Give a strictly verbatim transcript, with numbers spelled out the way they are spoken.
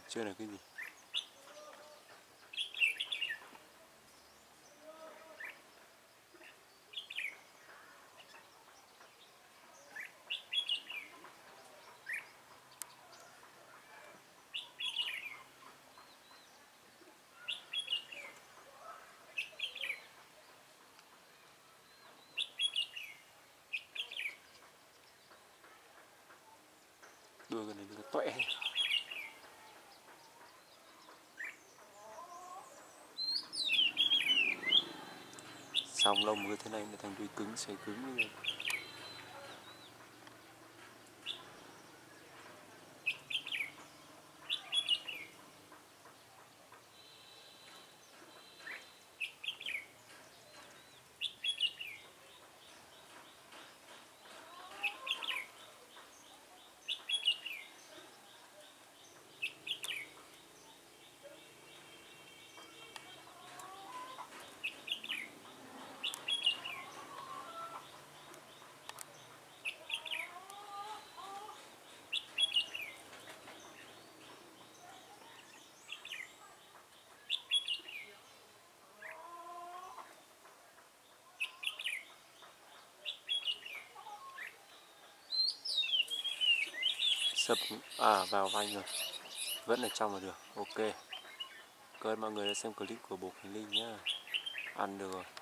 Chưa là cái gì? Đuôi cái này nó tuệ. Xong lông như thế này là thành đuôi cứng, xoay cứng luôn. Sập à vào vanh rồi, vẫn ở trong là được. Ok, cảm ơn mọi người đã xem clip của Bồ Khánh Linh nhá, ăn được rồi.